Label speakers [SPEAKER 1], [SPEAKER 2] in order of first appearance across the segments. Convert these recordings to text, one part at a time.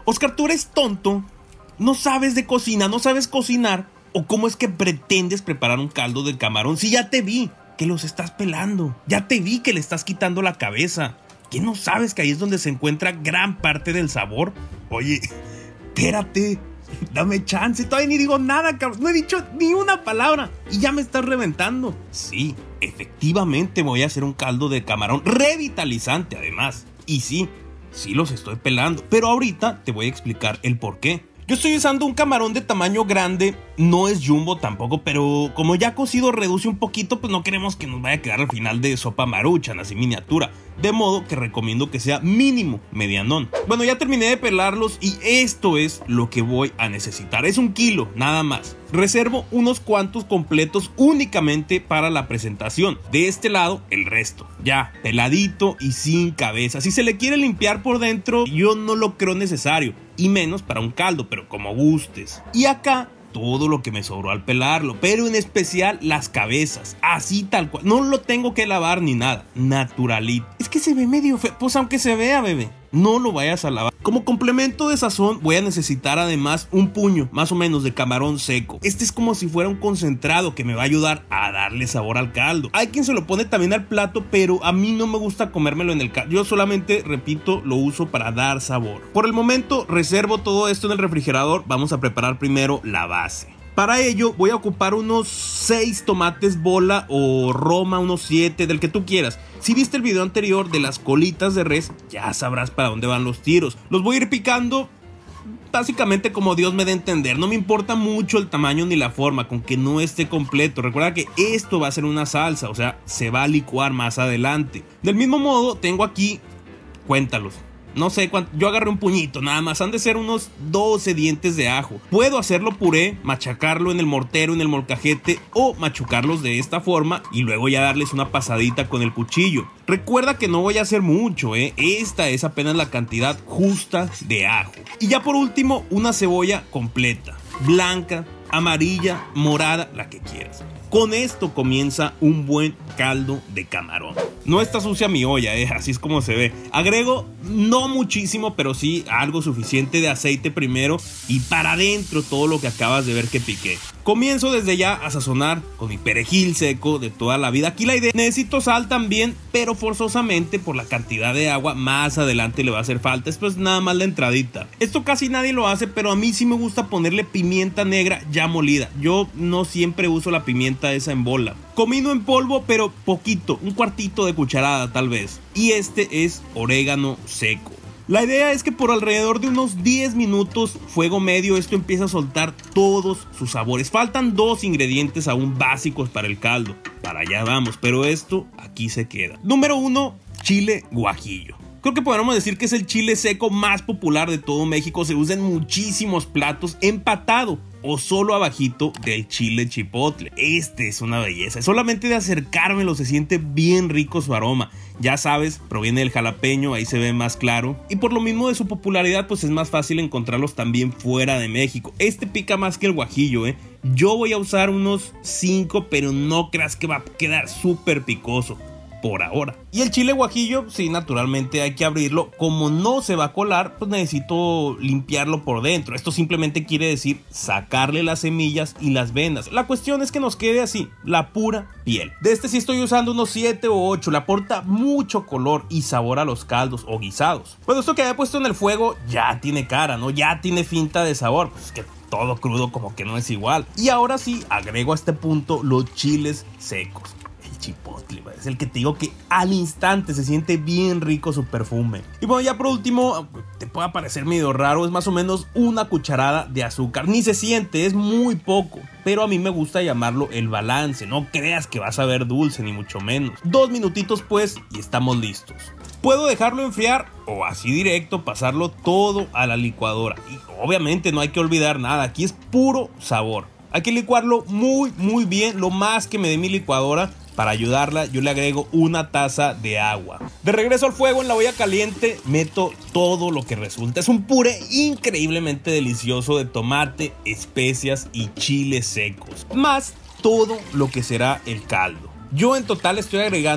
[SPEAKER 1] Oscar, ¿tú eres tonto? ¿No sabes de cocina? ¿No sabes cocinar? ¿O cómo es que pretendes preparar un caldo de camarón si ya te vi que los estás pelando? Ya te vi que le estás quitando la cabeza. ¿Qué no sabes que ahí es donde se encuentra gran parte del sabor? Oye, espérate, dame chance, todavía ni digo nada, cabrón. No he dicho ni una palabra y ya me estás reventando. Sí, efectivamente voy a hacer un caldo de camarón revitalizante además. Y sí los estoy pelando, pero ahorita te voy a explicar el por qué. Yo estoy usando un camarón de tamaño grande, no es jumbo tampoco, pero como ya cocido reduce un poquito, pues no queremos que nos vaya a quedar al final de sopa Maruchan, así miniatura. De modo que recomiendo que sea mínimo medianón. Bueno, ya terminé de pelarlos y esto es lo que voy a necesitar. Es 1 kilo, nada más. Reservo unos cuantos completos únicamente para la presentación. De este lado, el resto. Ya, peladito y sin cabeza. Si se le quiere limpiar por dentro, yo no lo creo necesario. Y menos para un caldo, pero como gustes. Y acá todo lo que me sobró al pelarlo, pero en especial las cabezas, así tal cual, no lo tengo que lavar ni nada, naturalito. Es que se ve medio feo, pues aunque se vea, bebé, no lo vayas a lavar. Como complemento de sazón voy a necesitar además un puño, más o menos, de camarón seco. Este es como si fuera un concentrado que me va a ayudar a darle sabor al caldo. Hay quien se lo pone también al plato, pero a mí no me gusta comérmelo en el caldo. Yo solamente, repito, lo uso para dar sabor. Por el momento reservo todo esto en el refrigerador. Vamos a preparar primero la base. Para ello voy a ocupar unos 6 tomates bola o roma, unos 7, del que tú quieras. Si viste el video anterior de las colitas de res, ya sabrás para dónde van los tiros. Los voy a ir picando básicamente como Dios me dé a entender. No me importa mucho el tamaño ni la forma, con que no esté completo. Recuerda que esto va a ser una salsa, o sea, se va a licuar más adelante. Del mismo modo, tengo aquí, cuéntalos, no sé cuánto, yo agarré un puñito nada más, han de ser unos 12 dientes de ajo. Puedo hacerlo puré, machacarlo en el mortero, en el molcajete, o machucarlos de esta forma y luego ya darles una pasadita con el cuchillo. Recuerda que no voy a hacer mucho, esta es apenas la cantidad justa de ajo. Y ya por último, una cebolla completa, blanca, amarilla, morada, la que quieras. Con esto comienza un buen caldo de camarón. No está sucia mi olla, así es como se ve. Agrego no muchísimo, pero sí algo suficiente de aceite primero y para adentro todo lo que acabas de ver que piqué. Comienzo desde ya a sazonar con mi perejil seco de toda la vida. Aquí la idea, necesito sal también, pero forzosamente por la cantidad de agua más adelante le va a hacer falta. Esto es nada más la entradita. Esto casi nadie lo hace, pero a mí sí me gusta ponerle pimienta negra ya molida. Yo no siempre uso la pimienta esa en bola. Comino en polvo, pero poquito, un cuartito de cucharada tal vez. Y este es orégano seco. La idea es que por alrededor de unos 10 minutos, fuego medio, esto empieza a soltar todos sus sabores. Faltan 2 ingredientes aún básicos para el caldo. Para allá vamos, pero esto aquí se queda. Número 1, chile guajillo. Creo que podríamos decir que es el chile seco más popular de todo México. Se usa en muchísimos platos, empatado o solo abajito del chile chipotle. Este es una belleza. Solamente de acercármelo se siente bien rico su aroma. Ya sabes, proviene del jalapeño, ahí se ve más claro. Y por lo mismo de su popularidad, pues es más fácil encontrarlos también fuera de México. Este pica más que el guajillo, Yo voy a usar unos 5, pero no creas que va a quedar súper picoso por ahora. Y el chile guajillo, sí, naturalmente hay que abrirlo. Como no se va a colar, pues necesito limpiarlo por dentro. Esto simplemente quiere decir sacarle las semillas y las venas. La cuestión es que nos quede así, la pura piel. De este sí estoy usando unos 7 o 8. Le aporta mucho color y sabor a los caldos o guisados. Bueno, esto que había puesto en el fuego ya tiene cara, ¿no? Ya tiene finta de sabor. Pues que todo crudo como que no es igual. Y ahora sí, agrego a este punto los chiles secos. Chipotle, es el que te digo que al instante se siente bien rico su perfume. Y bueno, ya por último, te puede parecer medio raro, es más o menos una cucharada de azúcar. Ni se siente, es muy poco, pero a mí me gusta llamarlo el balance. No creas que vas a ver dulce, ni mucho menos. 2 minutitos pues y estamos listos. Puedo dejarlo enfriar o así directo pasarlo todo a la licuadora. Y obviamente no hay que olvidar nada, aquí es puro sabor. Hay que licuarlo muy bien, lo más que me dé mi licuadora. Para ayudarla, yo le agrego una taza de agua. De regreso al fuego en la olla caliente, meto todo lo que resulta. Es un puré increíblemente delicioso de tomate, especias y chiles secos, más todo lo que será el caldo. Yo en total estoy agregando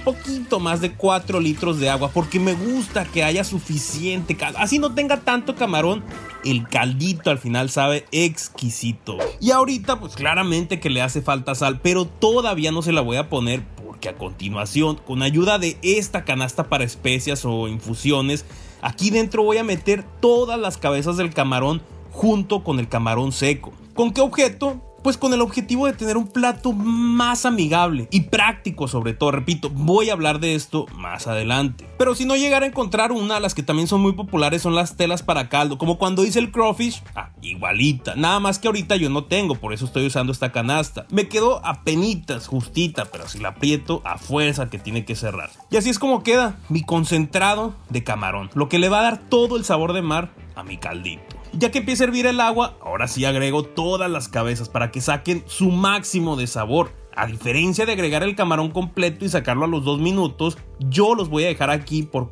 [SPEAKER 1] poquito más de 4 litros de agua porque me gusta que haya suficiente caldo. Así no tenga tanto camarón, el caldito al final sabe exquisito. Y ahorita pues claramente que le hace falta sal, pero todavía no se la voy a poner porque a continuación, con ayuda de esta canasta para especias o infusiones, aquí dentro voy a meter todas las cabezas del camarón junto con el camarón seco. ¿Con qué objeto? Pues con el objetivo de tener un plato más amigable y práctico sobre todo. Repito, voy a hablar de esto más adelante. Pero si no llegara a encontrar una, las que también son muy populares son las telas para caldo, como cuando hice el crawfish, igualita. Nada más que ahorita yo no tengo, por eso estoy usando esta canasta. Me quedó apenitas, justita, pero si la aprieto a fuerza que tiene que cerrar. Y así es como queda mi concentrado de camarón, lo que le va a dar todo el sabor de mar a mi caldito. Ya que empieza a hervir el agua, ahora sí agrego todas las cabezas para que saquen su máximo de sabor. A diferencia de agregar el camarón completo y sacarlo a los 2 minutos, yo los voy a dejar aquí por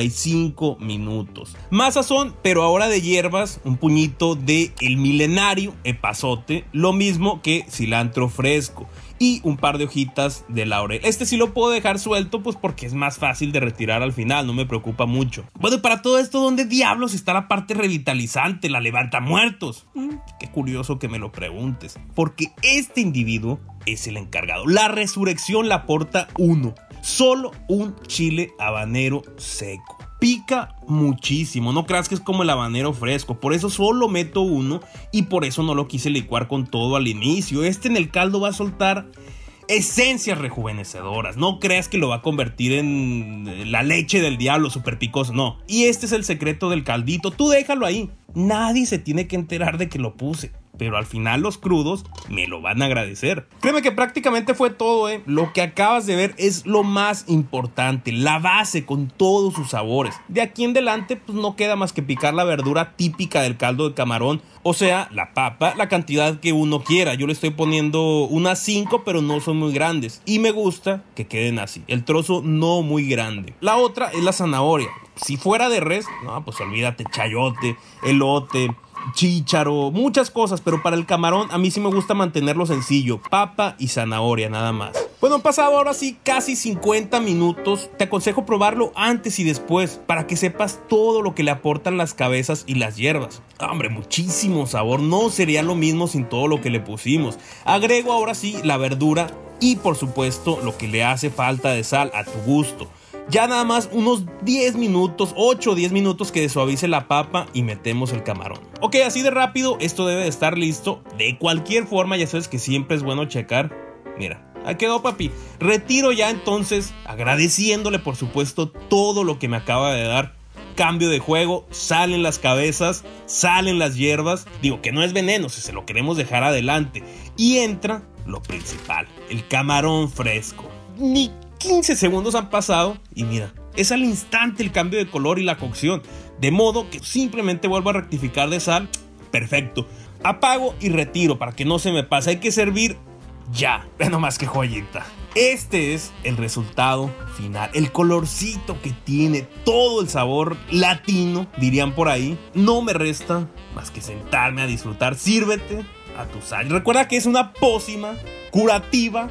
[SPEAKER 1] 45 minutos. Más sazón, pero ahora de hierbas, un puñito de el milenario epazote, lo mismo que cilantro fresco. Y un par de hojitas de laurel. Este sí lo puedo dejar suelto pues porque es más fácil de retirar al final, no me preocupa mucho. Bueno, y para todo esto, ¿dónde diablos está la parte revitalizante, la levanta muertos? Qué curioso que me lo preguntes, porque este individuo es el encargado. La resurrección la aporta uno, solo un chile habanero seco. Pica muchísimo, no creas que es como el habanero fresco, por eso solo meto uno y por eso no lo quise licuar con todo al inicio. Este en el caldo va a soltar esencias rejuvenecedoras, no creas que lo va a convertir en la leche del diablo super picoso, no. Y este es el secreto del caldito, tú déjalo ahí, nadie se tiene que enterar de que lo puse. Pero al final los crudos me lo van a agradecer. Créeme que prácticamente fue todo, Lo que acabas de ver es lo más importante, la base con todos sus sabores. De aquí en adelante pues no queda más que picar la verdura típica del caldo de camarón, o sea, la papa, la cantidad que uno quiera. Yo le estoy poniendo unas 5, pero no son muy grandes. Y me gusta que queden así, el trozo no muy grande. La otra es la zanahoria. Si fuera de res, no, pues olvídate, chayote, elote, chícharo, muchas cosas, pero para el camarón a mí sí me gusta mantenerlo sencillo, papa y zanahoria nada más. Bueno, han pasado ahora sí casi 50 minutos, te aconsejo probarlo antes y después para que sepas todo lo que le aportan las cabezas y las hierbas. Hombre, muchísimo sabor, no sería lo mismo sin todo lo que le pusimos. Agrego ahora sí la verdura y por supuesto lo que le hace falta de sal a tu gusto. Ya nada más unos 10 minutos, 8 o 10 minutos que suavice la papa y metemos el camarón. Ok, así de rápido esto debe de estar listo. De cualquier forma ya sabes que siempre es bueno checar. Mira, ahí quedó, papi. Retiro ya entonces, agradeciéndole por supuesto todo lo que me acaba de dar. Cambio de juego, salen las cabezas, salen las hierbas. Digo que no es veneno si se lo queremos dejar adelante. Y entra lo principal, el camarón fresco. Ni 15 segundos han pasado y mira, es al instante el cambio de color y la cocción, de modo que simplemente vuelvo a rectificar de sal. Perfecto, apago y retiro para que no se me pase. Hay que servir ya. Ve nomás que joyita. Este es el resultado final, el colorcito que tiene, todo el sabor latino, dirían por ahí. No me resta más que sentarme a disfrutar. Sírvete a tu sal. Recuerda que es una pócima curativa,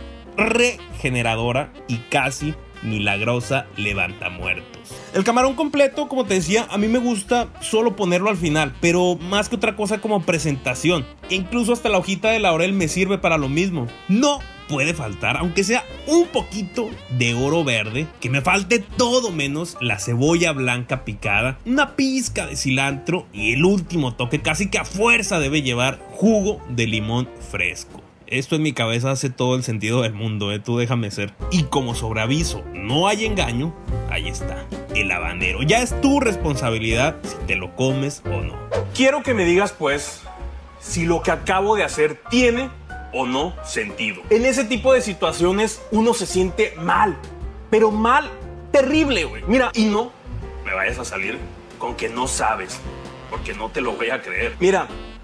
[SPEAKER 1] regeneradora y casi milagrosa levantamuertos. El camarón completo, como te decía, a mí me gusta solo ponerlo al final, pero más que otra cosa como presentación. E incluso hasta la hojita de laurel me sirve para lo mismo. No puede faltar, aunque sea un poquito de oro verde, que me falte todo menos la cebolla blanca picada, una pizca de cilantro y el último toque casi que a fuerza debe llevar jugo de limón fresco. Esto en mi cabeza hace todo el sentido del mundo, tú déjame ser. Y como sobreaviso no hay engaño, ahí está, el habanero. Ya es tu responsabilidad si te lo comes o no.
[SPEAKER 2] Quiero que me digas pues si lo que acabo de hacer tiene o no sentido. En ese tipo de situaciones uno se siente mal, pero mal, terrible, güey. Mira, y no me vayas a salir con que no sabes, porque no te lo voy a creer. Mira,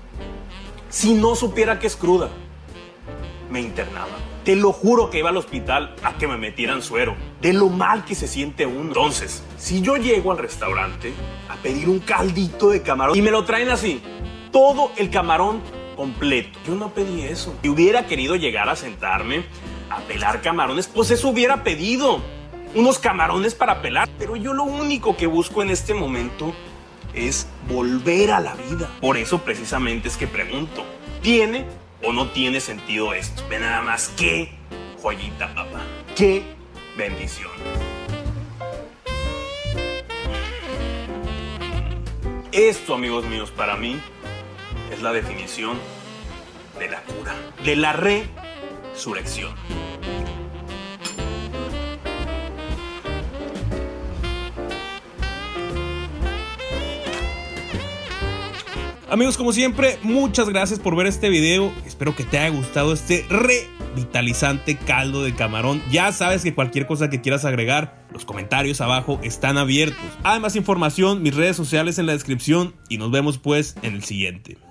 [SPEAKER 2] si no supiera que es cruda, me internaba. Te lo juro que iba al hospital a que me metieran suero, de lo mal que se siente uno. Entonces, si yo llego al restaurante a pedir un caldito de camarón y me lo traen así, todo el camarón completo, yo no pedí eso. Si hubiera querido llegar a sentarme a pelar camarones, pues eso hubiera pedido. unos camarones para pelar. Pero yo lo único que busco en este momento es volver a la vida. Por eso precisamente es que pregunto, ¿tiene o no tiene sentido esto? Ve nada más, qué joyita, papá. Qué bendición. Esto, amigos míos, para mí es la definición de la cura, de la resurrección.
[SPEAKER 1] Amigos, como siempre, muchas gracias por ver este video. Espero que te haya gustado este revitalizante caldo de camarón. Ya sabes que cualquier cosa que quieras agregar, los comentarios abajo están abiertos. Hay más información, mis redes sociales en la descripción y nos vemos pues en el siguiente.